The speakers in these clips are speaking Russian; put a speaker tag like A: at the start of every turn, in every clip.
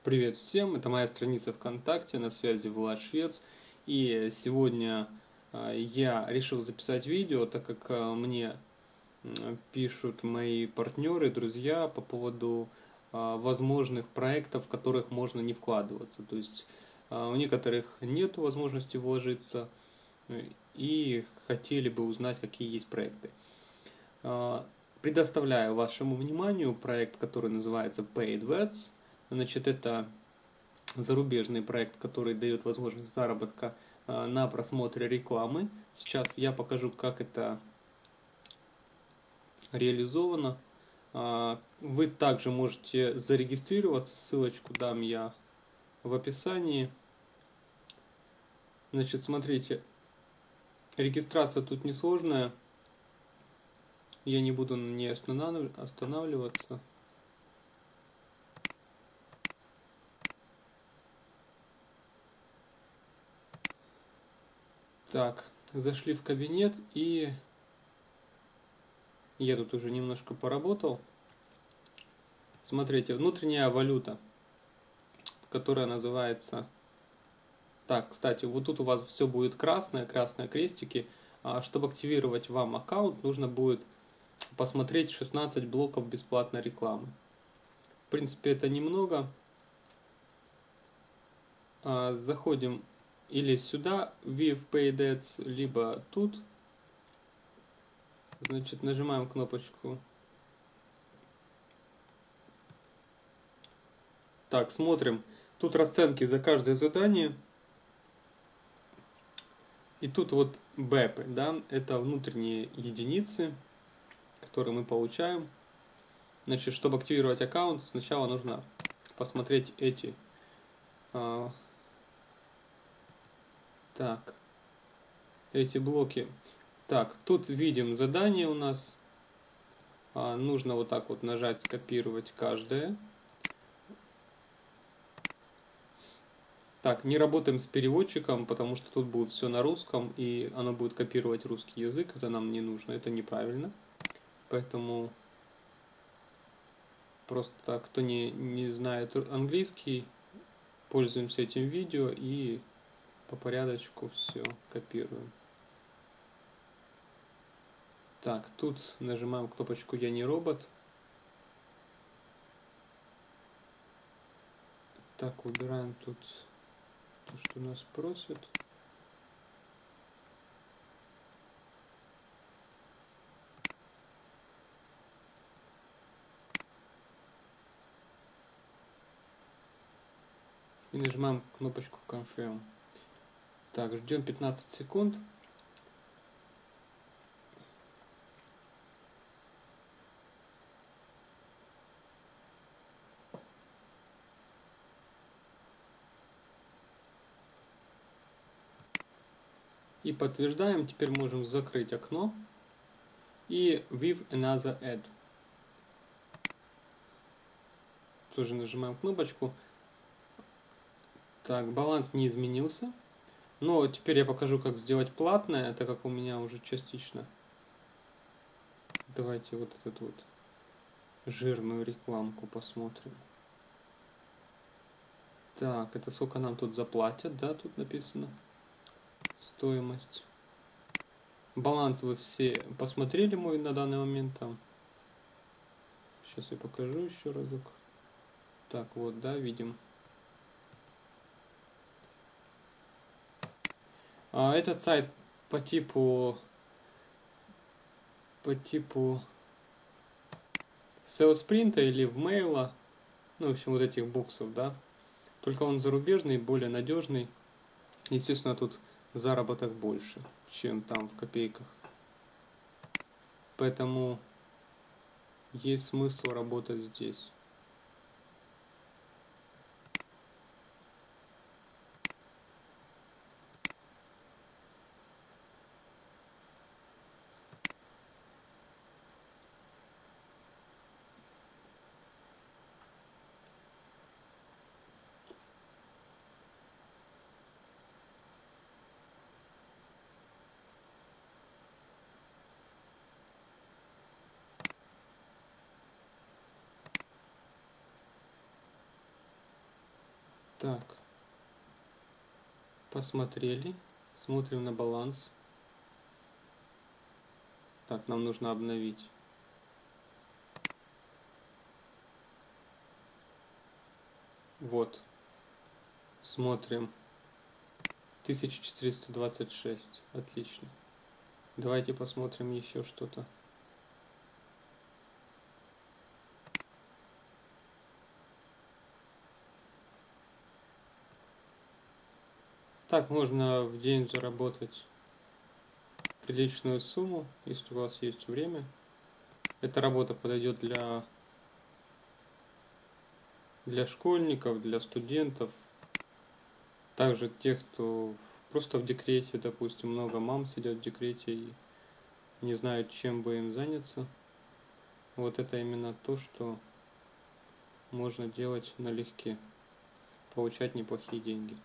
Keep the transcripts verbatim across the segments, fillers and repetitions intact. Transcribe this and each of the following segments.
A: Привет всем, это моя страница ВКонтакте, на связи Влад Швец. И сегодня а, я решил записать видео, так как а, мне м, пишут мои партнеры, друзья по поводу а, возможных проектов, в которых можно не вкладываться. То есть а, у некоторых нет возможности вложиться э, и хотели бы узнать, какие есть проекты. А, Предоставляю вашему вниманию проект, который называется PaidWords. Значит, это зарубежный проект, который дает возможность заработка а, на просмотре рекламы. Сейчас я покажу, как это реализовано. А, Вы также можете зарегистрироваться, ссылочку дам я в описании. Значит, смотрите, регистрация тут несложная, я не буду на ней останавливаться. Так, зашли в кабинет, и я тут уже немножко поработал. Смотрите, внутренняя валюта, которая называется... Так, кстати, вот тут у вас все будет красное, красные крестики. А чтобы активировать вам аккаунт, нужно будет посмотреть шестнадцать блоков бесплатной рекламы. В принципе, это немного. А, заходим или сюда, View Paid Ads, либо тут. Значит, нажимаем кнопочку. Так, смотрим. Тут расценки за каждое задание. И тут вот бэпы, да, это внутренние единицы, которые мы получаем. Значит, чтобы активировать аккаунт, сначала нужно посмотреть эти. А, так, эти блоки. Так, тут видим задание у нас. А, нужно вот так вот нажать «Скопировать каждое». Так, не работаем с переводчиком, потому что тут будет все на русском, и оно будет копировать русский язык. Это нам не нужно, это неправильно. Поэтому просто так, кто не, не знает английский, пользуемся этим видео и по порядочку все копируем. Так, тут нажимаем кнопочку «Я не робот». Так, выбираем тут то, что нас просят. И нажимаем кнопочку Confirm. Так, ждем пятнадцать секунд. И подтверждаем. Теперь можем закрыть окно. И With Another Ad. Тоже нажимаем кнопочку. Так, баланс не изменился. Но теперь я покажу, как сделать платное, так как у меня уже частично. Давайте вот эту вот жирную рекламку посмотрим. Так, это сколько нам тут заплатят, да, тут написано. Стоимость. Баланс вы все посмотрели мой на данный момент там. Сейчас я покажу еще разок. Так, вот, да, видим. А этот сайт по типу по типу SalesPrint или Wmail, ну, в общем, вот этих буксов, да. Только он зарубежный, более надежный. Естественно, тут заработок больше, чем там в копейках. Поэтому есть смысл работать здесь. Так, посмотрели, смотрим на баланс. Так, нам нужно обновить. Вот, смотрим, тысяча четыреста двадцать шесть, отлично. Давайте посмотрим еще что-то. Так, можно в день заработать приличную сумму, если у вас есть время. Эта работа подойдет для, для школьников, для студентов, также тех, кто просто в декрете, допустим, много мам сидят в декрете и не знают, чем бы им заняться. Вот это именно то, что можно делать налегке, получать неплохие деньги.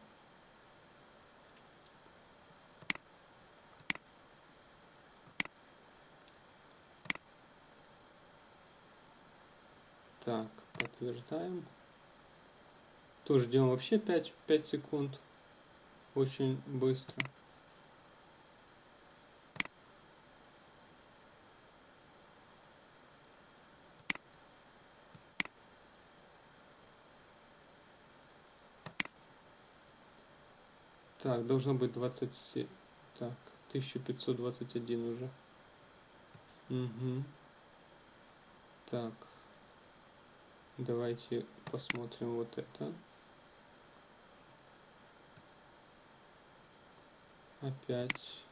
A: Так, подтверждаем. Тоже делаем вообще пять, пять секунд. Очень быстро. Так, должно быть двадцать семь. Так, тысяча пятьсот двадцать один уже. Угу. Так. Давайте посмотрим вот это. Опять.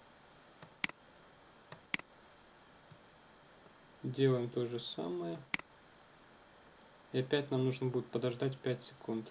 A: Делаем то же самое. И опять нам нужно будет подождать пять секунд.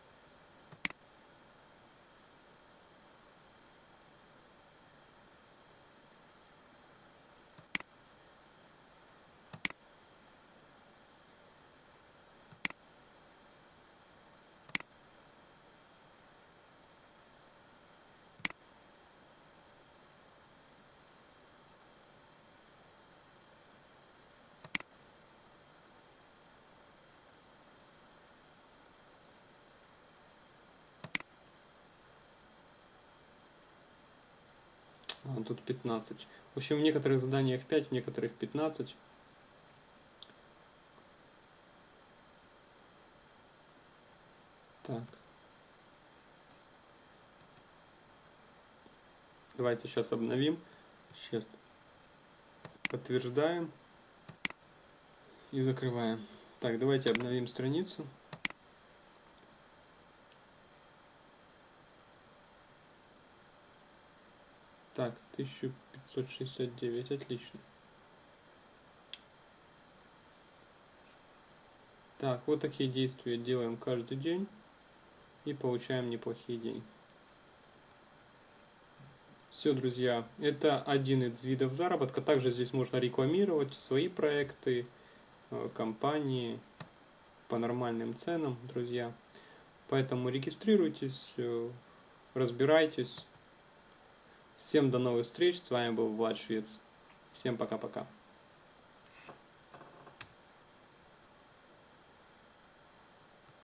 A: А, тут пятнадцать. В общем, в некоторых заданиях пять, в некоторых пятнадцать. Так. Давайте сейчас обновим. Сейчас подтверждаем и закрываем. Так, давайте обновим страницу. Так, тысяча пятьсот шестьдесят девять, отлично. Так, вот такие действия делаем каждый день и получаем неплохие деньги. Все, друзья, это один из видов заработка. Также здесь можно рекламировать свои проекты, компании по нормальным ценам, друзья. Поэтому регистрируйтесь, разбирайтесь. Всем до новых встреч. С вами был Влад Швец. Всем пока-пока.